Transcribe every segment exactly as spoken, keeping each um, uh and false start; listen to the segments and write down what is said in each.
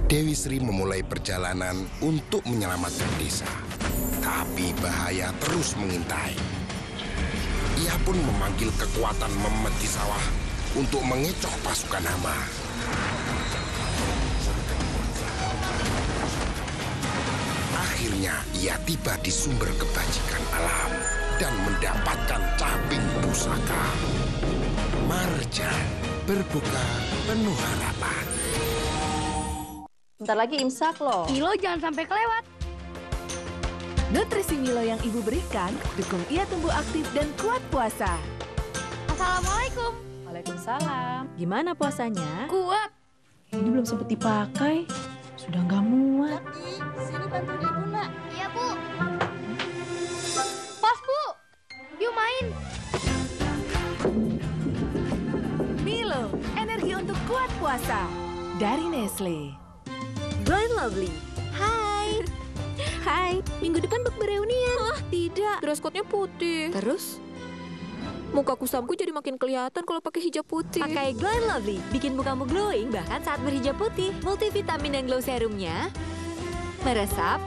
Dewi Sri memulai perjalanan untuk menyelamatkan desa. Tapi bahaya terus mengintai. Ia pun memanggil kekuatan Memet di sawah untuk mengecoh pasukan hama. Akhirnya ia tiba di sumber kebajikan alam dan mendapatkan caping pusaka. Marjan berbuka penuh harapan. Bentar lagi imsak loh. Milo jangan sampai kelewat. Nutrisi Milo yang ibu berikan, dukung ia tumbuh aktif dan kuat puasa. Assalamualaikum. Waalaikumsalam. Gimana puasanya? Kuat. Ini belum sempat dipakai. Sudah nggak muat. Sini bantuin ibu, nak. Iya, Bu. Pas, Bu. Yuk main. Milo, energi untuk kuat puasa. Dari Nestle. Glow and Lovely. Hai. Hai, minggu depan bak bereunian. Wah, tidak. Dress code-nya putih. Terus? Muka kusamku jadi makin kelihatan kalau pakai hijab putih. Pakai Glow and Lovely, bikin mukamu glowing bahkan saat berhijab putih. Multivitamin dan glow serumnya meresap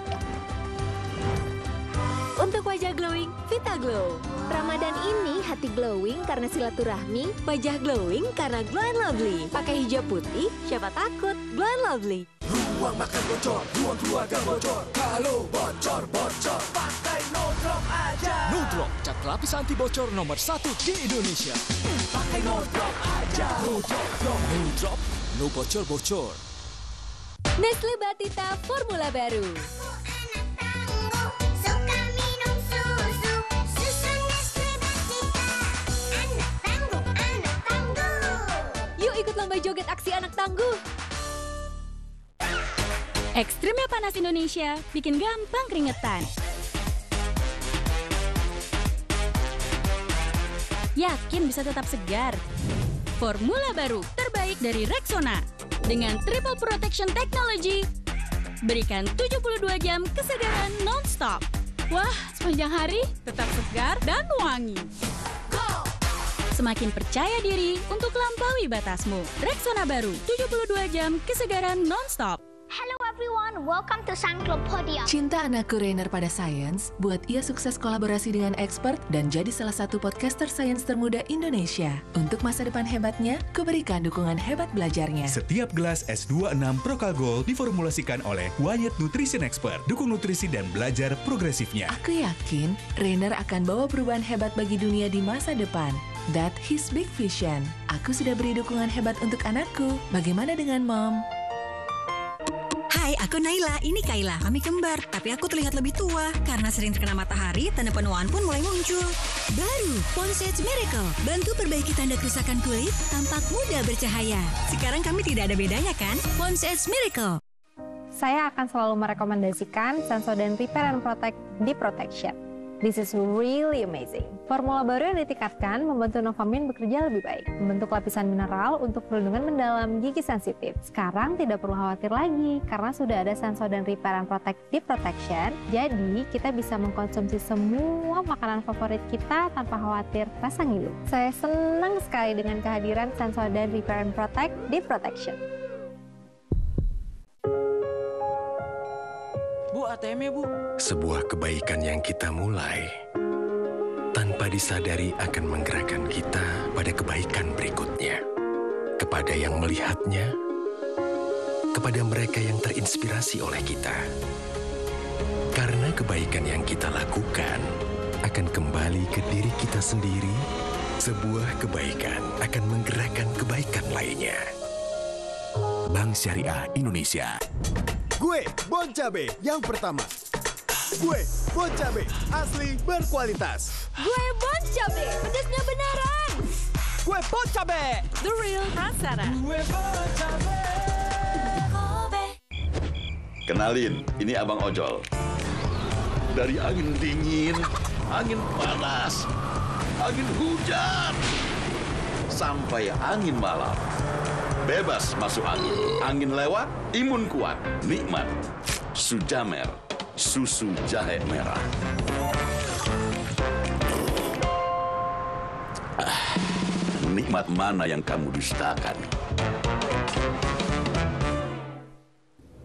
untuk wajah glowing, Vita Glow. Ramadan ini hati glowing karena silaturahmi, wajah glowing karena Glow and Lovely. Pakai hijab putih, siapa takut? Glow and Lovely. Ruang makan bocor, ruang keluarga bocor. Kalau bocor, bocor, pakai No Drop aja. No Drop, cat pelapis anti bocor nomor satu di Indonesia. Pakai No Drop aja. No Drop, no, no Drop, no bocor-bocor. Nestle Batita Formula Baru. Yuk ikut lomba joget aksi anak tangguh. Ekstrimnya panas Indonesia bikin gampang keringetan. Yakin bisa tetap segar? Formula baru terbaik dari Rexona dengan Triple Protection Technology. Berikan tujuh puluh dua jam kesegaran non-stop. Wah, sepanjang hari tetap segar dan wangi. Go! Semakin percaya diri untuk lampaui batasmu. Rexona baru, tujuh puluh dua jam kesegaran non-stop. Hello everyone, welcome to Sanklopedia. Cinta anakku Rainer pada sains, buat ia sukses kolaborasi dengan expert dan jadi salah satu podcaster sains termuda Indonesia. Untuk masa depan hebatnya, kuberikan dukungan hebat belajarnya. Setiap gelas S dua puluh enam Prokal Gold diformulasikan oleh Wyatt Nutrition Expert. Dukung nutrisi dan belajar progresifnya. Aku yakin Rainer akan bawa perubahan hebat bagi dunia di masa depan. That his big vision. Aku sudah beri dukungan hebat untuk anakku. Bagaimana dengan Mom? Hai, aku Naila, ini Kaila. Kami kembar, tapi aku terlihat lebih tua. Karena sering terkena matahari, tanda penuaan pun mulai muncul. Baru, Pond's Edge Miracle. Bantu perbaiki tanda kerusakan kulit, tampak muda bercahaya. Sekarang kami tidak ada bedanya kan? Pond's Edge Miracle. Saya akan selalu merekomendasikan Sensodyne Repair and Protect Deep Protection. This is really amazing. Formula baru yang ditingkatkan membantu Novamin bekerja lebih baik, membentuk lapisan mineral untuk perlindungan mendalam gigi sensitif. Sekarang tidak perlu khawatir lagi, karena sudah ada Sensodyne Repair and Protect Deep Protection, jadi kita bisa mengkonsumsi semua makanan favorit kita tanpa khawatir rasa ngilu. Saya senang sekali dengan kehadiran Sensodyne Repair and Protect Deep Protection. Bu, A T M-nya, Bu. Sebuah kebaikan yang kita mulai, tanpa disadari akan menggerakkan kita pada kebaikan berikutnya. Kepada yang melihatnya, kepada mereka yang terinspirasi oleh kita. Karena kebaikan yang kita lakukan akan kembali ke diri kita sendiri, sebuah kebaikan akan menggerakkan kebaikan lainnya. Bank Syariah Indonesia. Gue Bon Cabe yang pertama. Gue Bon Cabe asli berkualitas. Gue Bon Cabe, pedasnya beneran. Gue Bon Cabe, the real rasana. Gue Bon Cabe. Kenalin, ini Abang Ojol. Dari angin dingin, angin panas, angin hujan, sampai angin malam. Bebas masuk angin. Angin lewat, imun kuat. Nikmat. Sujamer. Susu jahe merah. Ah, nikmat mana yang kamu dustakan?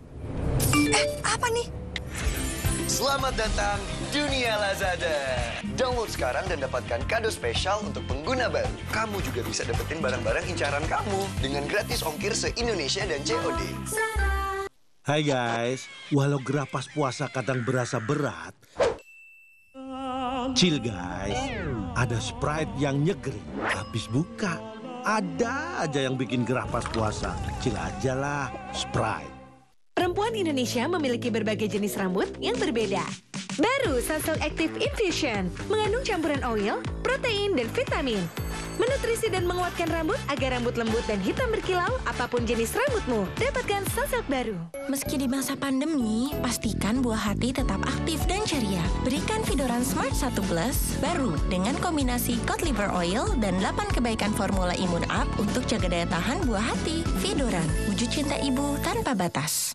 Apa nih? Selamat datang di dunia Lazada. Download sekarang dan dapatkan kado spesial untuk pengguna baru. Kamu juga bisa dapetin barang-barang incaran kamu dengan gratis ongkir se-Indonesia dan C O D. Hai guys, walau gerah pas puasa kadang berasa berat, chill guys, ada Sprite yang nyegerin. Habis buka, ada aja yang bikin gerah pas puasa. Chill aja lah, Sprite. Perempuan Indonesia memiliki berbagai jenis rambut yang berbeda. Baru Sunsilk Active Infusion mengandung campuran oil, protein, dan vitamin. Menutrisi dan menguatkan rambut agar rambut lembut dan hitam berkilau apapun jenis rambutmu. Dapatkan Sunsilk baru. Meski di masa pandemi, pastikan buah hati tetap aktif dan ceria. Berikan Vidoran Smart satu Plus baru dengan kombinasi cod liver oil dan delapan kebaikan formula imun up untuk jaga daya tahan buah hati. Vidoran, wujud cinta ibu tanpa batas.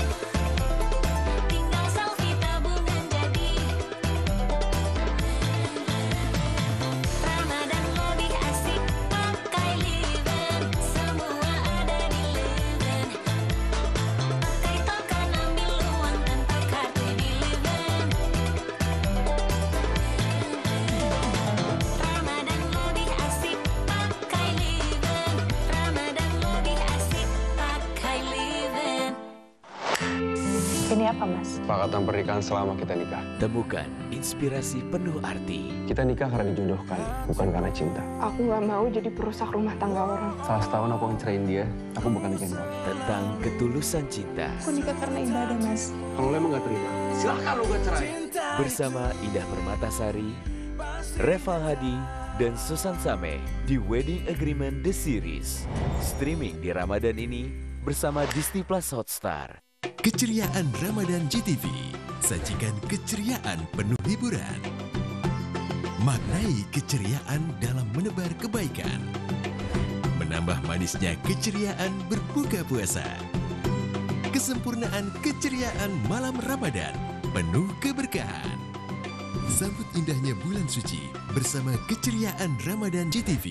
Ini apa, Mas? Kesepakatan pernikahan selama kita nikah. Temukan inspirasi penuh arti. Kita nikah karena dijodohkan, bukan karena cinta. Aku nggak mau jadi perusak rumah tangga orang. Salah setahun aku ngecerain dia, aku bukan nikahin kamu. Tentang ketulusan cinta. Aku nikah karena ibadah, Mas. Kalau lo emang nggak terima, silahkan lo gak cerai. Bersama Indah Permatasari, Reval Hadi, dan Susan Sameh di Wedding Agreement The Series. Streaming di Ramadan ini bersama Disney Plus Hotstar. Keceriaan Ramadan G T V, sajikan keceriaan penuh hiburan. Maknai keceriaan dalam menebar kebaikan. Menambah manisnya keceriaan berbuka puasa. Kesempurnaan keceriaan malam Ramadan, penuh keberkahan. Sambut indahnya bulan suci bersama keceriaan Ramadan G T V.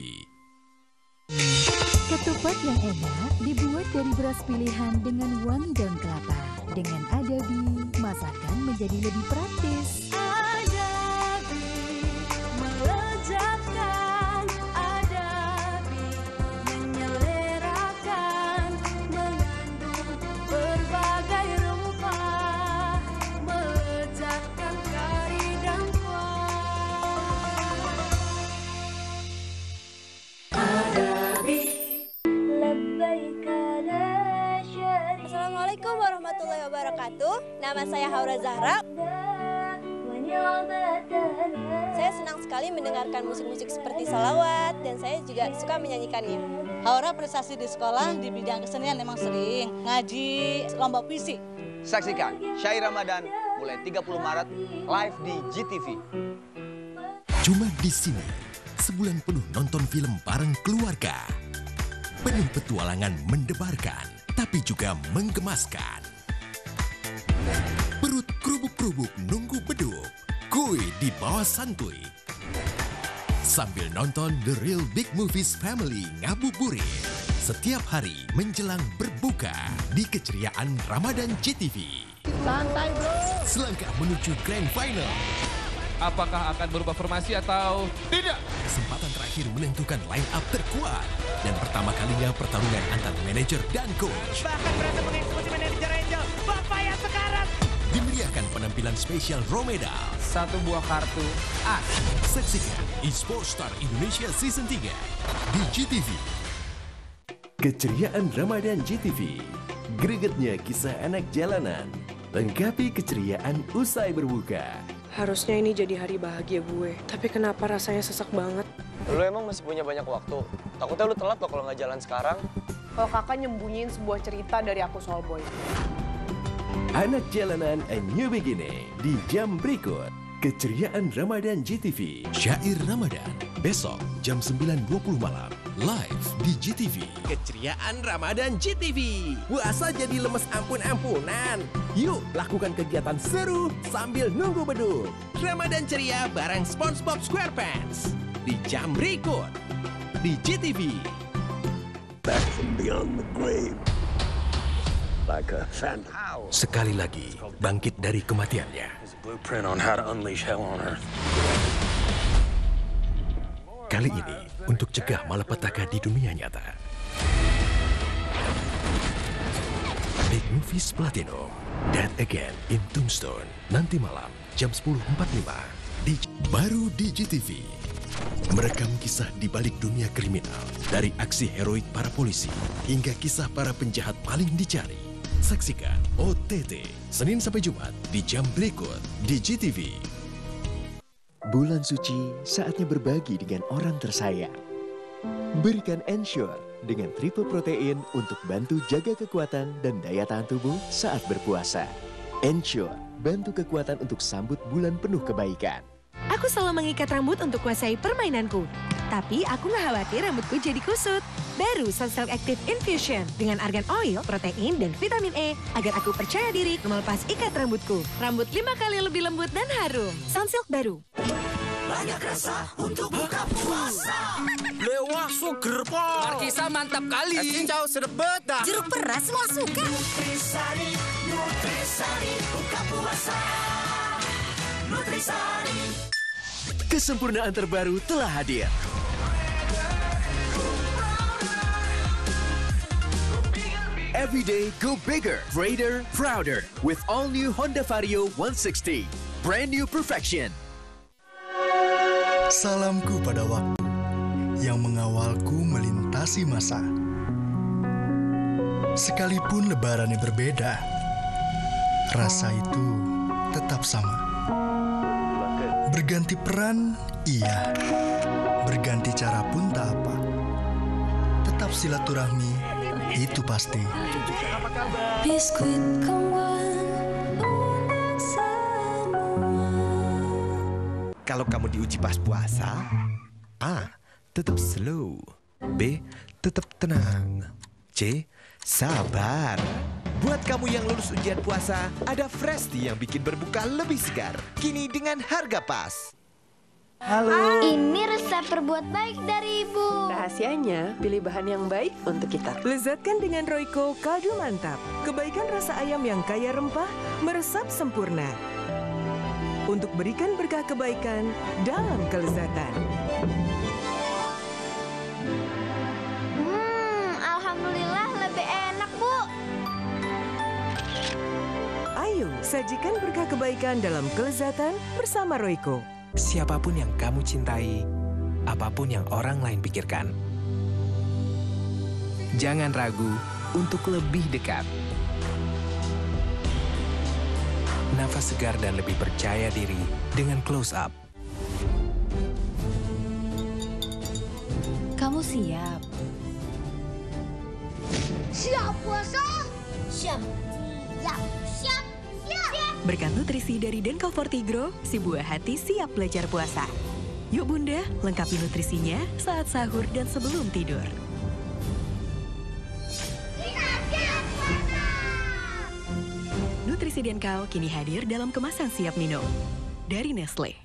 Ketupat yang enak dibuat dari beras pilihan dengan wangi daun kelapa. Dengan Adabi, masakan menjadi lebih praktis. Adabi, melezatkan. Adabi, menyelerakan. Mengandung berbagai rempah. Melezatkan kari dan kuah. Adabi. Assalamualaikum warahmatullahi wabarakatuh. Nama saya Haura Zahra. Saya senang sekali mendengarkan musik-musik seperti salawat dan saya juga suka menyanyikannya. Haura prestasi di sekolah di bidang kesenian memang sering ngaji, lomba puisi. Saksikan Syair Ramadan mulai tiga puluh Maret live di G T V. Cuma di sini, sebulan penuh nonton film bareng keluarga. Penuh petualangan mendebarkan, tapi juga menggemaskan. Perut kerubuk-kerubuk nunggu beduk, kue di bawah santuy. Sambil nonton The Real Big Movies Family ngabuburit. Setiap hari menjelang berbuka di keceriaan Ramadan G T V. Santai bro. Selangkah menuju Grand Final. Apakah akan berubah formasi atau tidak? Kesempatan terakhir menentukan line up terkuat. Dan pertama kalinya pertarungan antara manajer dan coach. Bahkan berasa mengeksekusi manajer Angel. Bapak yang sekarang. Dimeriahkan penampilan spesial Romedal. Satu buah kartu as. Saksikan eSports Star Indonesia Season tiga di G T V. Keceriaan Ramadan G T V. Gregetnya kisah anak jalanan. Lengkapi keceriaan usai berbuka. Harusnya ini jadi hari bahagia gue. Tapi kenapa rasanya sesak banget? Lu emang masih punya banyak waktu. Takutnya lu telat loh kalau nggak jalan sekarang. Kalau kakak nyembunyiin sebuah cerita dari aku soal boy. Anak jalanan A New Beginning di jam berikut. Keceriaan Ramadan G T V. Syair Ramadan. Besok jam sembilan dua puluh malam. Live di G T V. Keceriaan Ramadan G T V. Puasa jadi lemes ampun-ampunan. Yuk lakukan kegiatan seru sambil nunggu beduk. Ramadan ceria bareng SpongeBob SquarePants. Di jam berikut. Di G T V. Back from beyond the grave. Sekali lagi, bangkit dari kematiannya. Blueprint on how to unleash hell on Earth. Kali ini, untuk cegah malapetaka di dunia nyata. Big Movies Platinum, Dead Again in Tombstone, nanti malam jam sepuluh empat puluh lima di baru di G T V. Merekam kisah di balik dunia kriminal, dari aksi heroik para polisi hingga kisah para penjahat paling dicari. Saksikan O T T Senin sampai Jumat di jam berikut di G T V. Bulan suci saatnya berbagi dengan orang tersayang. Berikan Ensure dengan triple protein untuk bantu jaga kekuatan dan daya tahan tubuh saat berpuasa. Ensure, bantu kekuatan untuk sambut bulan penuh kebaikan. Aku selalu mengikat rambut untuk kuasai permainanku. Tapi aku nggak khawatir rambutku jadi kusut. Baru Sunsilk Active Infusion dengan argan oil, protein, dan vitamin E agar aku percaya diri melepas ikat rambutku. Rambut lima kali lebih lembut dan harum. Sunsilk baru. Banyak rasa untuk buka puasa. Lewah suger po. Markisa mantap kali. Es cincau sedebet dah. Jeruk peras semua suka. Nutrisari, Nutrisari, buka puasa. Nutrisari. Kesempurnaan terbaru telah hadir. Every day go bigger, greater, prouder with all new Honda Vario one sixty. Brand new perfection. Salamku pada waktu yang mengawalku melintasi masa. Sekalipun lebarannya berbeda, rasa itu tetap sama. Berganti peran, iya. Berganti cara pun tak apa. Tetap silaturahmi, itu pasti. Biskuit kembang untuk semua. Kalau kamu diuji pas puasa, A. Tetap slow. B. Tetap tenang. C. Sabar. Buat kamu yang lulus ujian puasa, ada Fresh Tea yang bikin berbuka lebih segar. Kini dengan harga pas. Halo. Ini resep berbuat baik dari Ibu. Rahasianya, pilih bahan yang baik untuk kita. Lezatkan dengan Royco kaldu mantap. Kebaikan rasa ayam yang kaya rempah, meresap sempurna. Untuk berikan berkah kebaikan dalam kelezatan. Hmm, alhamdulillah lebih enak, Bu. Ayo, sajikan berkah kebaikan dalam kelezatan bersama Royco. Siapapun yang kamu cintai, apapun yang orang lain pikirkan, jangan ragu untuk lebih dekat. Nafas segar dan lebih percaya diri dengan Close Up. Kamu siap? Siap puasa? Siap. Siap. Siap. Siap. Berkat nutrisi dari Denko Fortigro, si buah hati siap belajar puasa. Yuk Bunda, lengkapi nutrisinya saat sahur dan sebelum tidur. Nutrisi Denko kini hadir dalam kemasan siap minum. Dari Nestle.